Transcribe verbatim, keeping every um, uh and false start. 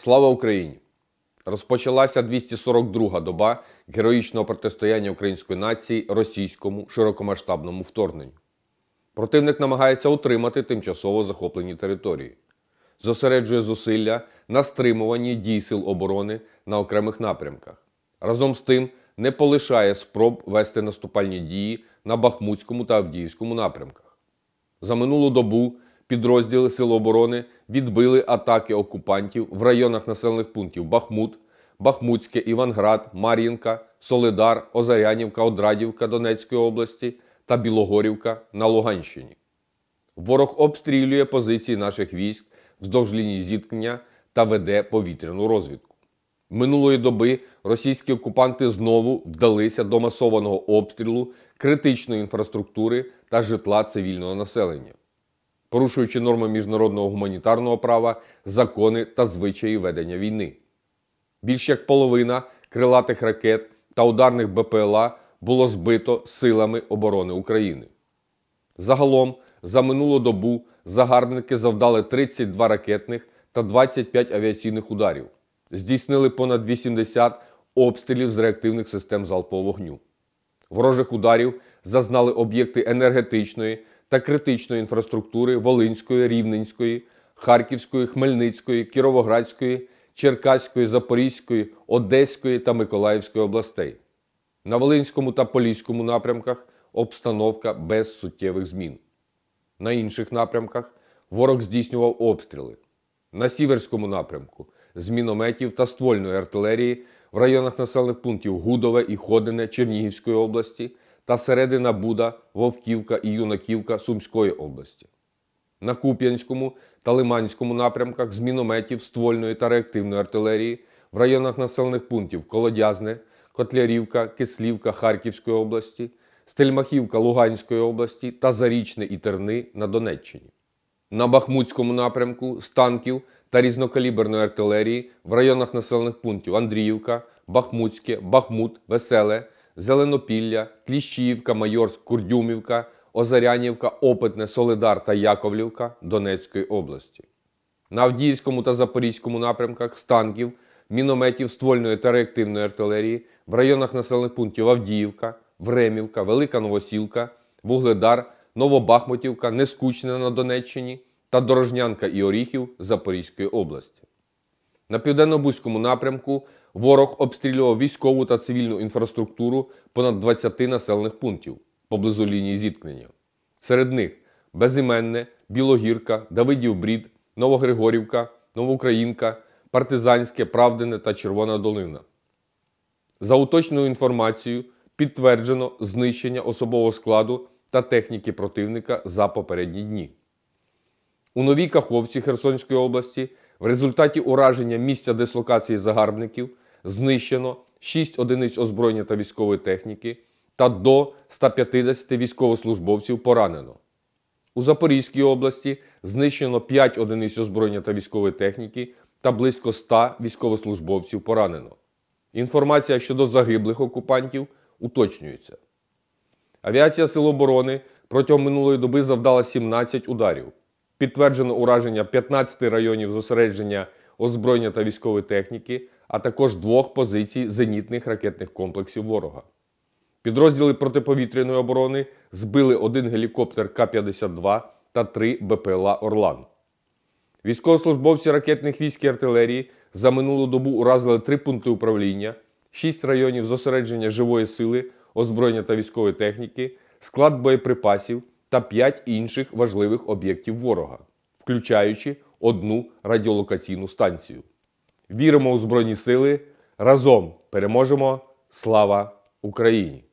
Слава Україні! Розпочалася двісті сорок друга доба героїчного протистояння української нації російському широкомасштабному вторгненню. Противник намагається утримати тимчасово захоплені території. Зосереджує зусилля на стримуванні дій сил оборони на окремих напрямках. Разом з тим не полишає спроб вести наступальні дії на Бахмутському та Авдіївському напрямках. За минулу добу підрозділи Сил оборони відбили атаки окупантів в районах населених пунктів Бахмут, Бахмутське, Іванград, Мар'їнка, Солидар, Озарянівка, Одрадівка Донецької області та Білогорівка на Луганщині. Ворог обстрілює позиції наших військ вздовж лінії зіткнення та веде повітряну розвідку. Минулої доби російські окупанти знову вдалися до масованого обстрілу критичної інфраструктури та житла цивільного населення, порушуючи норми міжнародного гуманітарного права, закони та звичаї ведення війни. Більш як половина крилатих ракет та ударних Б П Л А було збито силами оборони України. Загалом, за минулу добу загарбники завдали тридцять два ракетних та двадцять п'ять авіаційних ударів, здійснили понад вісімдесят обстрілів з реактивних систем залпового вогню. Ворожих ударів зазнали об'єкти енергетичної та критичної інфраструктури Волинської, Рівненської, Харківської, Хмельницької, Кіровоградської, Черкаської, Запорізької, Одеської та Миколаївської областей. На Волинському та Поліському напрямках обстановка без суттєвих змін. На інших напрямках ворог здійснював обстріли. На Сіверському напрямку з мінометів та ствольної артилерії в районах населених пунктів Гудове і Ходине Чернігівської області та Середина Буда, Вовківка і Юнаківка Сумської області. На Куп'янському та Лиманському напрямках з мінометів, ствольної та реактивної артилерії в районах населених пунктів Колодязне, Котлярівка, Кислівка Харківської області, Стельмахівка Луганської області та Зарічне і Терни на Донеччині. На Бахмутському напрямку з танків та різнокаліберної артилерії в районах населених пунктів Андріївка, Бахмутське, Бахмут, Веселе, Зеленопілля, Кліщіївка, Майорськ, Курдюмівка, Озарянівка, Опитне, Солидар та Яковлівка Донецької області. На Авдіївському та Запорізькому напрямках з танків, мінометів, ствольної та реактивної артилерії в районах населених пунктів Авдіївка, Времівка, Велика Новосілка, Вугледар, Новобахмутівка, Нескучне на Донеччині та Дорожнянка і Оріхів Запорізької області. На Південно-Бузькому напрямку ворог обстрілював військову та цивільну інфраструктуру понад двадцяти населених пунктів поблизу лінії зіткнення. Серед них Безіменне, Білогірка, Давидів-Брід, Новогригорівка, Новоукраїнка, Партизанське, Правдине та Червона Долина. За уточненою інформацією, підтверджено знищення особового складу та техніки противника за попередні дні. У Новій Каховці Херсонської області в результаті ураження місця дислокації загарбників знищено шість одиниць озброєння та військової техніки та до ста п'ятдесяти військовослужбовців поранено. У Запорізькій області знищено п'ять одиниць озброєння та військової техніки та близько ста військовослужбовців поранено. Інформація щодо загиблих окупантів уточнюється. Авіація Сил оборони протягом минулої доби завдала сімнадцять ударів. Підтверджено ураження п'ятнадцяти районів зосередження озброєння та військової техніки, а також двох позицій зенітних ракетних комплексів ворога. Підрозділи протиповітряної оборони збили один гелікоптер К п'ятдесят два та три Б П Л А «Орлан». Військовослужбовці ракетних військ і артилерії за минулу добу уразили три пункти управління, шість районів зосередження живої сили, озброєння та військової техніки, склад боєприпасів та п'ять інших важливих об'єктів ворога, включаючи одну радіолокаційну станцію. Віримо у Збройні Сили, разом переможемо! Слава Україні!